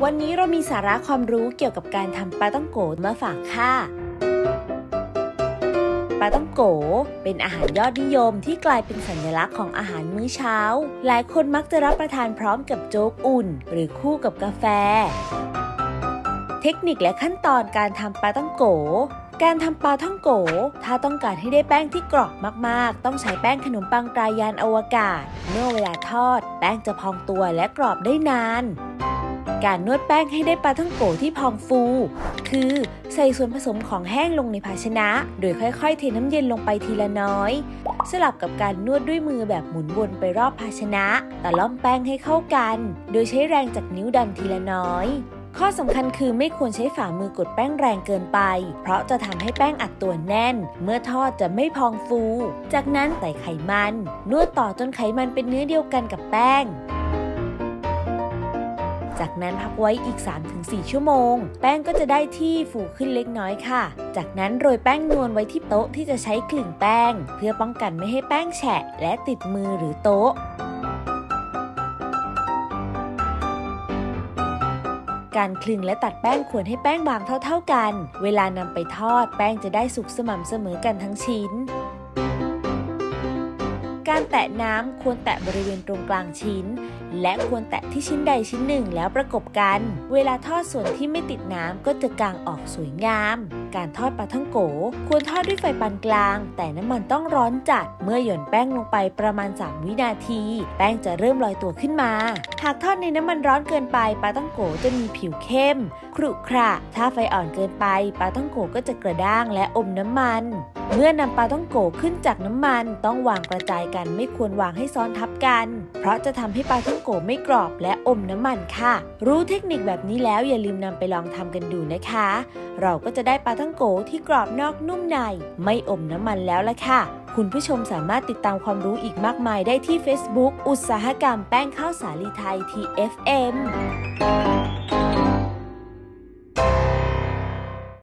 วันนี้เรามีสาระความรู้เกี่ยวกับการทำปลาต้องโกมาฝากค่ะปลาต้องโกเป็นอาหารยอดนิยมที่กลายเป็นสัญลักษณ์ของอาหารมื้อเช้าหลายคนมักจะรับประทานพร้อมกับโจ๊กอุ่นหรือคู่กับกาแฟเทคนิคและขั้นตอนการทำปลาต้องโกการทำปลาท่องโกถ้าต้องการให้ได้แป้งที่กรอบมากๆต้องใช้แป้งขนมปังตรายานอวกาศเมื่อเวลาทอดแป้งจะพองตัวและกรอบได้นานการนวดแป้งให้ได้ปลาท่องโกที่พองฟูคือใส่ส่วนผสมของแห้งลงในภาชนะโดยค่อยๆเทน้ำเย็นลงไปทีละน้อยสลับกับการนวดด้วยมือแบบหมุนวนไปรอบภาชนะตะล่อมแป้งให้เข้ากันโดยใช้แรงจากนิ้วดันทีละน้อยข้อสำคัญคือไม่ควรใช้ฝ่ามือกดแป้งแรงเกินไปเพราะจะทำให้แป้งอัดตัวแน่นเมื่อทอดจะไม่พองฟูจากนั้นใส่ไขมันนวดต่อจนไขมันเป็นเนื้อเดียวกันกับแป้งจากนั้นพักไว้อีก 3-4 ชั่วโมงแป้งก็จะได้ที่ฟูขึ้นเล็กน้อยค่ะจากนั้นโรยแป้งนวลไว้ที่โต๊ะที่จะใช้กลึงแป้งเพื่อป้องกันไม่ให้แป้งแฉะและติดมือหรือโต๊ะการคลึงและตัดแป้งควรให้แป้งบางเท่าๆกันเวลานำไปทอดแป้งจะได้สุกสม่ำเสมอกันทั้งชิ้นการแตะน้ำควรแตะบริเวณตรงกลางชิ้นและควรแตะที่ชิ้นใดชิ้นหนึ่งแล้วประกบกันเวลาทอดส่วนที่ไม่ติดน้ำก็จะกางออกสวยงามการทอดปลาท่องโกควรทอดด้วยไฟปานกลางแต่น้ำมันต้องร้อนจัดเมื่อหย่อนแป้งลงไปประมาณ3 วินาทีแป้งจะเริ่มลอยตัวขึ้นมาหากทอดในน้ำมันร้อนเกินไปปลาท่องโกจะมีผิวเข้มขรุขระถ้าไฟอ่อนเกินไปปลาท่องโกก็จะกระด้างและอมน้ำมันเมื่อนำปลาท่องโกขึ้นจากน้ำมันต้องวางกระจายกันไม่ควรวางให้ซ้อนทับกันเพราะจะทำให้ปลาท่องโกไม่กรอบและอมน้ำมันค่ะรู้เทคนิคแบบนี้แล้วอย่าลืมนำไปลองทำกันดูนะคะเราก็จะได้ปลาท่องโกที่กรอบนอกนุ่มในไม่อมน้ำมันแล้วล่ะค่ะคุณผู้ชมสามารถติดตามความรู้อีกมากมายได้ที่ Facebook อุตสาหกรรมแป้งข้าวสาลีไทย TFM